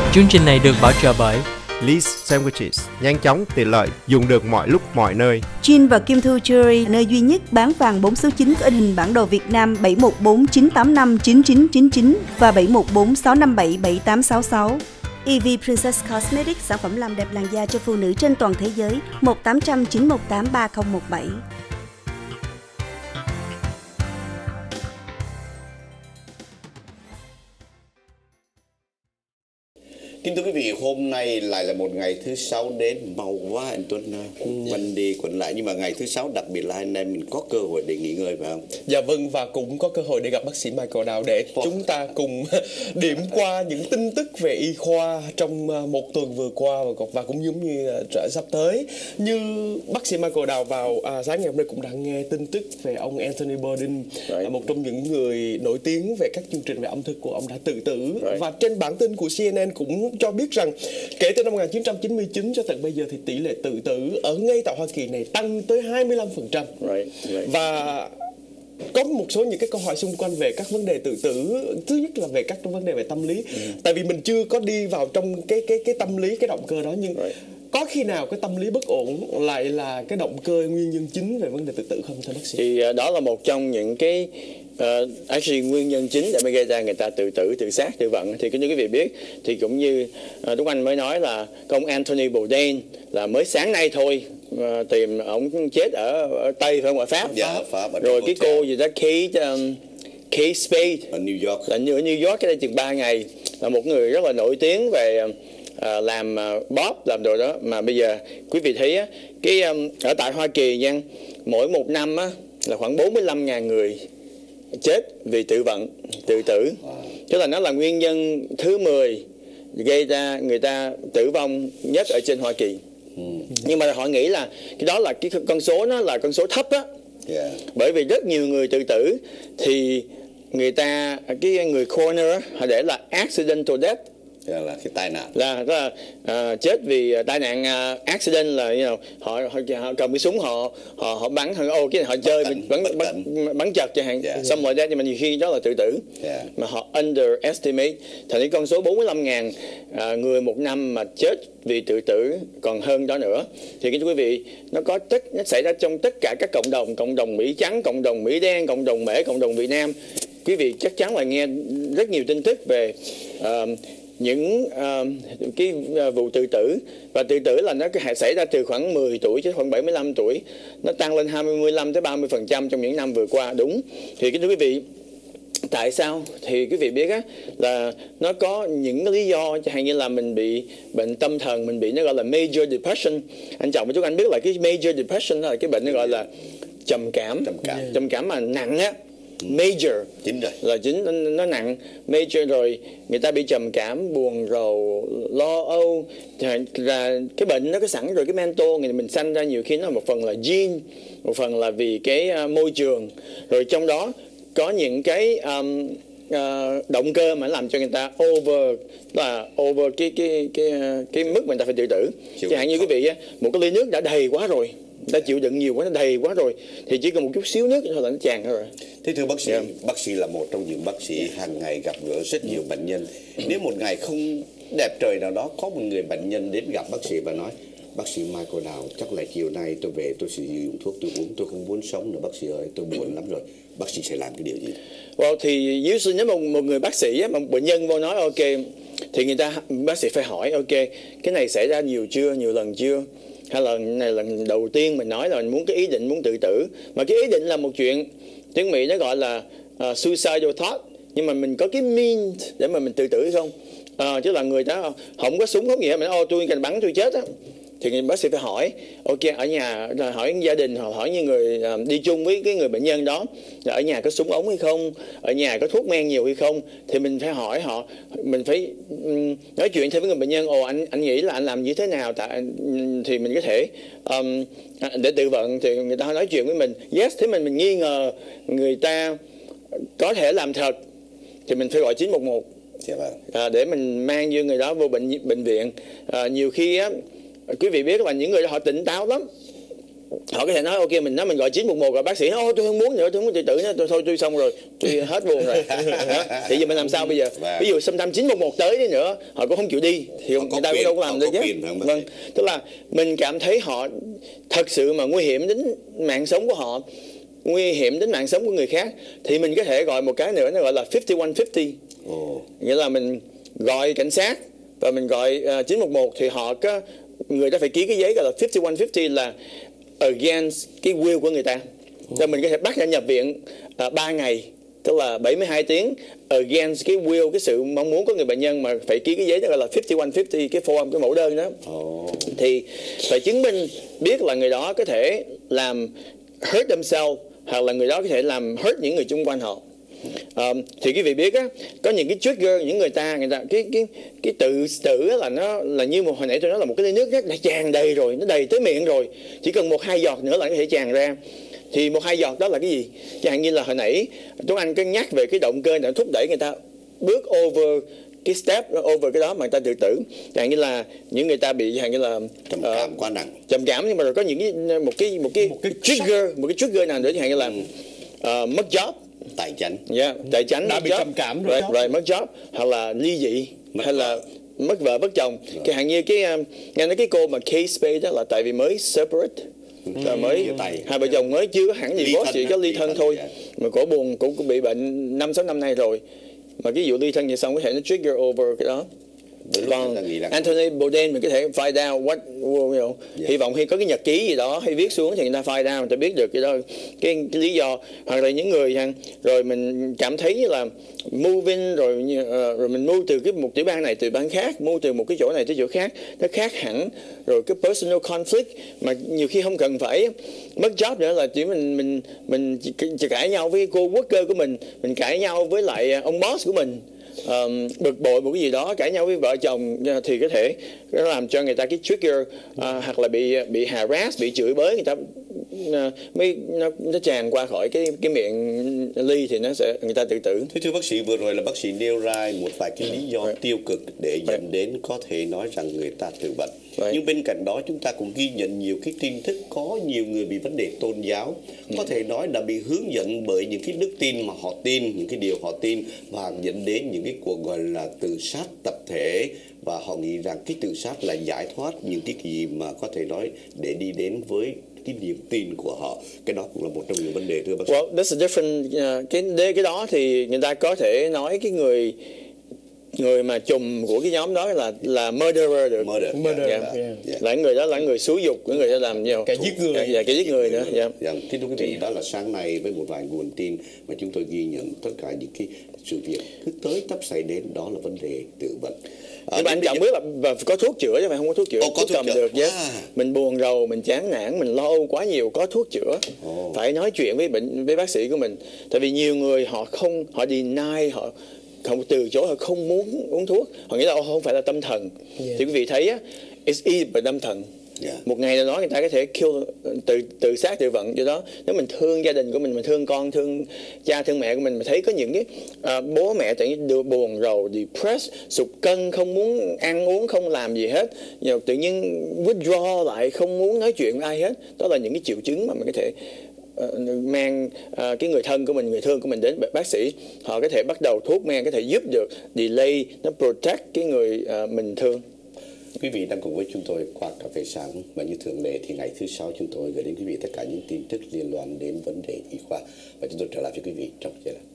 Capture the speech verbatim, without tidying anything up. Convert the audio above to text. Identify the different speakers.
Speaker 1: Chương trình này được bảo trợ bởi
Speaker 2: Lee's Sandwiches, nhanh chóng, tiện lợi, dùng được mọi lúc, mọi nơi.
Speaker 3: Jin và Kim Thu Jewelry, nơi duy nhất bán vàng bốn số chín có in hình bản đồ Việt Nam bảy một bốn chín tám năm chín chín chín chín và bảy một bốn sáu năm bảy bảy tám sáu sáu. e vê Princess Cosmetics, sản phẩm làm đẹp làn da cho phụ nữ trên toàn thế giới, một tám không không chín một tám ba không một bảy.
Speaker 4: Kính thưa quý vị, hôm nay lại là một ngày thứ sáu đến, mau quá anh Tuấn ơi. Ừ. Quanh đi quẩn lại, nhưng mà ngày thứ sáu đặc biệt là anh em mình có cơ hội để nghỉ ngơi phải không?
Speaker 5: Dạ vâng, và cũng có cơ hội để gặp bác sĩ Michael Đào để wow. chúng ta cùng điểm qua những tin tức về y khoa trong một tuần vừa qua và, và cũng giống như trở sắp tới. Như bác sĩ Michael Đào vào à, sáng ngày hôm nay cũng đã nghe tin tức về ông Anthony Bourdain, right. một trong những người nổi tiếng về các chương trình về ẩm thực của ông đã tự tử. Right. Và trên bản tin của xê en en cũng cho biết rằng kể từ năm một nghìn chín trăm chín mươi chín cho tận bây giờ thì tỷ lệ tự tử ở ngay tại Hoa Kỳ này tăng tới hai mươi lăm phần trăm. Right, right. Và có một số những cái câu hỏi xung quanh về các vấn đề tự tử. Thứ nhất là về các vấn đề về tâm lý. Ừ. Tại vì mình chưa có đi vào trong cái cái cái tâm lý, cái động cơ đó, nhưng right. có khi nào cái tâm lý bất ổn lại là cái động cơ nguyên nhân chính về vấn đề tự tử không thưa bác sĩ?
Speaker 6: Thì uh, đó là một trong những cái uh, actually nguyên nhân chính để mới gây ra người ta tự tử, tự sát, tự vận. Thì như quý vị biết thì cũng như uh, Tuấn Anh mới nói là ông Anthony Bourdain là mới sáng nay thôi uh, tìm ông chết ở, ở Tây phải không, ở Pháp.
Speaker 4: Dạ, ở Pháp. Ở
Speaker 6: rồi cái cô gì đó Kate um, Kate Spade
Speaker 4: ở New York,
Speaker 6: là ở New York cái đây chừng ba ngày, là một người rất là nổi tiếng về À, làm uh, bóp, làm đồ đó. Mà bây giờ quý vị thấy á, cái um, ở tại Hoa Kỳ nha, mỗi một năm á, là khoảng bốn mươi lăm nghìn người chết vì tự vận, tự tử. Tức là nó là nguyên nhân thứ mười gây ra người ta tử vong nhất ở trên Hoa Kỳ. ừ. Nhưng mà họ nghĩ là cái đó là cái con số, nó là con số thấp á. yeah. Bởi vì rất nhiều người tự tử thì người ta, cái người coroner á, họ để là accidental death,
Speaker 4: là cái tai nạn,
Speaker 6: là, là uh, chết vì tai nạn uh, accident, là you know, họ, họ họ cầm cái súng, họ họ họ bắn, họ ô cái này họ chơi bắn bắn, bắn, bắn, bắn chật chẳng hạn, yeah. xong rồi đó, nhưng mà nhiều khi đó là tự tử. yeah. Mà họ underestimate, thành cái con số bốn mươi lăm nghìn uh, người một năm mà chết vì tự tử còn hơn đó nữa. Thì cái quý vị, nó có tất nó xảy ra trong tất cả các cộng đồng, cộng đồng Mỹ trắng, cộng đồng Mỹ đen, cộng đồng Mễ, cộng đồng Việt Nam. Quý vị chắc chắn là nghe rất nhiều tin tức về uh, những uh, cái uh, vụ tự tử. Và tự tử là nó xảy ra từ khoảng mười tuổi chứ khoảng bảy mươi lăm tuổi, nó tăng lên hai mươi lăm tới ba mươi phần trăm trong những năm vừa qua. Đúng. Thì cái quý vị, tại sao? Thì quý vị biết á, là nó có những lý do, chẳng hạn như là mình bị bệnh tâm thần, mình bị nó gọi là major depression. Anh Trọng và chú anh biết là cái major depression là cái bệnh nó gọi là trầm cảm, trầm cảm, trầm cảm mà nặng á. Major
Speaker 4: chính rồi,
Speaker 6: là chính nó, nó nặng. Major rồi người ta bị trầm cảm, buồn rầu, lo âu, là cái bệnh nó có sẵn rồi. Cái mental người mình sanh ra nhiều khi nó một phần là gene, một phần là vì cái uh, môi trường, rồi trong đó có những cái um, uh, động cơ mà làm cho người ta over, là over cái cái cái cái, cái mức mà người ta phải tự tử. Chẳng hạn như quý vị, một cái ly nước đã đầy quá rồi, đã chịu đựng nhiều quá, nó đầy quá rồi, thì chỉ cần một chút xíu nước thôi là nó tràn thôi rồi.
Speaker 4: Thế thưa bác sĩ,
Speaker 6: yeah.
Speaker 4: bác sĩ là một trong những bác sĩ hàng ngày gặp gỡ rất nhiều bệnh nhân. Nếu một ngày không đẹp trời nào đó, có một người bệnh nhân đến gặp bác sĩ và nói: bác sĩ Michael Đào, chắc là chiều nay tôi về tôi sẽ dùng thuốc tôi uống, tôi không muốn sống nữa bác sĩ ơi, tôi buồn lắm rồi. Bác sĩ sẽ làm cái điều gì?
Speaker 6: Well, thì dưới sự, nếu một, một người bác sĩ, một bệnh nhân vô nói ok, thì người ta, bác sĩ phải hỏi ok, cái này xảy ra nhiều chưa, nhiều lần chưa? Hay là này lần đầu tiên mình nói là mình muốn cái ý định muốn tự tử. Mà cái ý định là một chuyện, tiếng Mỹ nó gọi là uh, suicidal thought. Nhưng mà mình có cái mean để mà mình tự tử không? Uh, chứ là người đó không có súng không gì hết, mình nói ô tôi cần bắn tôi chết á, thì bác sĩ phải hỏi ok, ở nhà hỏi gia đình, hoặc hỏi như người uh, đi chung với cái người bệnh nhân đó là ở nhà có súng ống hay không, ở nhà có thuốc men nhiều hay không. Thì mình phải hỏi họ, mình phải um, nói chuyện thêm với người bệnh nhân. Ồ anh anh nghĩ là anh làm như thế nào, tại thì mình có thể um, để tự vận. Thì người ta nói chuyện với mình, yes, thế mình mình nghi ngờ người ta có thể làm thật thì mình phải gọi chín một một. À, để mình mang vô người đó vô bệnh bệnh viện. À, nhiều khi á, quý vị biết là những người đó họ tỉnh táo lắm, họ có thể nói ok mình nói mình gọi chín một một rồi bác sĩ nói ô tôi không muốn nữa, tôi không muốn tự tử nữa, tôi thôi tôi xong rồi, tôi hết buồn rồi. Đó. Thì giờ mình làm sao bây giờ?
Speaker 4: Và...
Speaker 6: ví dụ sometimes chín một một tới đi nữa họ cũng không chịu đi thì người ta cũng đâu có làm được chứ. Vâng, tức là mình cảm thấy họ thật sự mà nguy hiểm đến mạng sống của họ, nguy hiểm đến mạng sống của người khác, thì mình có thể gọi một cái nữa nó gọi là fifty one fifty.
Speaker 4: oh.
Speaker 6: Nghĩa là mình gọi cảnh sát và mình gọi uh, chín một một thì họ có, người ta phải ký cái giấy gọi là fifty one fifty là against cái will của người ta. Rồi mình có thể bắt ra nhập viện uh, ba ngày, tức là bảy mươi hai tiếng against cái will, cái sự mong muốn của người bệnh nhân, mà phải ký cái giấy đó gọi là fifty one fifty, cái form, cái mẫu đơn đó.
Speaker 4: oh.
Speaker 6: Thì phải chứng minh biết là người đó có thể làm hurt themselves, hoặc là người đó có thể làm hurt những người xung quanh họ. Um, thì quý vị biết á, có những cái trigger, những người ta người ta cái cái cái tự tử là nó là như một hồi nãy tôi nói là một cái ly nước đã tràn đầy rồi, nó đầy tới miệng rồi, chỉ cần một hai giọt nữa là có thể tràn ra. Thì một hai giọt đó là cái gì? Chẳng hạn như là hồi nãy Tuấn Anh có nhắc về cái động cơ để thúc đẩy người ta bước over cái step, over cái đó mà người ta tự tử. Chẳng hạn như là những người ta bị chẳng hạn như là
Speaker 4: trầm cảm uh, quá nặng,
Speaker 6: trầm cảm, nhưng mà rồi có những cái một cái một cái, một cái trigger, một cái trigger nào nữa, chẳng hạn như là uh, mất job,
Speaker 4: tài chánh,
Speaker 6: yeah, tài chánh,
Speaker 5: đã bị
Speaker 6: job,
Speaker 5: trầm cảm rồi,
Speaker 6: right, right, mất job, hoặc là ly dị, mất hay vợ. là mất vợ mất chồng. Cái hạn như cái um, nghe nói cái cô mà Kate Spade đó là tại vì mới separate, là mới hai vợ chồng mới chưa có hẳn gì có, chỉ có ly thân thôi, mà cổ buồn, cổ cũng bị bệnh năm sáu năm nay rồi, mà cái vụ ly thân vậy xong có thể nó trigger over cái đó. Còn Anthony Bourdain mình có thể find out what, you know, yeah. hy vọng khi có cái nhật ký gì đó hay viết xuống thì người ta find out, người ta biết được cái đó, cái, cái lý do. Hoặc là những người rồi mình cảm thấy là moving rồi uh, rồi mình move từ cái một tiểu bang này từ bang khác, move từ một cái chỗ này tới chỗ khác, nó khác hẳn, rồi cái personal conflict mà nhiều khi không cần phải mất job nữa, là chỉ mình mình mình chỉ, chỉ cãi nhau với cô worker của mình, mình cãi nhau với lại ông boss của mình, Um, bực bội một cái gì đó, cãi nhau với vợ chồng, thì có thể nó làm cho người ta cái trigger, uh, hoặc là bị bị harass, bị chửi bới, người ta uh, mới nó, nó tràn qua khỏi cái cái miệng ly thì nó sẽ người ta tự tử.
Speaker 4: Thưa, thưa bác sĩ, vừa rồi là bác sĩ nêu ra một vài cái lý do right. tiêu cực để dẫn right. đến có thể nói rằng người ta tự vận. Right. Nhưng bên cạnh đó chúng ta cũng ghi nhận nhiều cái tin tức có nhiều người bị vấn đề tôn giáo, có thể nói đã bị hướng dẫn bởi những cái đức tin mà họ tin, những cái điều họ tin, và dẫn đến những cái cuộc gọi là tự sát tập thể, và họ nghĩ rằng cái tự sát là giải thoát những cái gì mà có thể nói để đi đến với cái niềm tin của họ. Cái đó cũng là một trong những vấn đề, thưa bác sĩ.
Speaker 6: Well, that's a different uh, cái cái đó thì người ta có thể nói cái người người mà trùm của cái nhóm đó là là murderer được,
Speaker 4: Murder.
Speaker 6: Murder. Yeah. Yeah. Yeah. Là người đó là người xúi dục, cái người đó làm nhiều
Speaker 5: cái giết người,
Speaker 6: yeah, cái giết người nữa.
Speaker 4: Yeah. Yeah. Thưa quý vị, đó là sáng nay với một vài nguồn tin mà chúng tôi ghi nhận tất cả những cái sự việc cứ tới tấp xảy đến, đó là vấn đề tự vận.
Speaker 6: Nhưng mà anh chọn biết là và có thuốc chữa chứ phải không có thuốc chữa.
Speaker 4: Ồ, có thuốc
Speaker 6: cầm
Speaker 4: chữa.
Speaker 6: được, yes.
Speaker 4: À.
Speaker 6: Mình buồn rầu, mình chán nản, mình lo âu quá nhiều, có thuốc chữa.
Speaker 4: Ồ.
Speaker 6: Phải nói chuyện với bệnh với bác sĩ của mình. Tại vì nhiều người họ không, họ deny, họ không từ chối, họ không muốn uống thuốc, họ nghĩ là không phải là tâm thần. Yeah. Thì quý vị thấy á, it's easy bởi tâm thần. Yeah. Một ngày nào đó người ta có thể kill, tự tự sát tự vận. Do đó nếu mình thương gia đình của mình, mình thương con, thương cha, thương mẹ của mình, mình thấy có những cái uh, bố mẹ tự nhiên đưa buồn rầu, depressed, sụt cân, không muốn ăn uống, không làm gì hết, you know, tự nhiên withdraw lại, không muốn nói chuyện với ai hết, đó là những cái triệu chứng mà mình có thể uh, mang uh, cái người thân của mình, người thương của mình đến bác sĩ. Họ có thể bắt đầu thuốc men có thể giúp được delay, nó protect cái người uh, mình thương.
Speaker 4: Quý vị đang cùng với chúng tôi qua cà phê sáng, và như thường lệ thì ngày thứ sáu chúng tôi gửi đến quý vị tất cả những tin tức liên quan đến vấn đề y khoa, và chúng tôi trở lại với quý vị trong giây lát.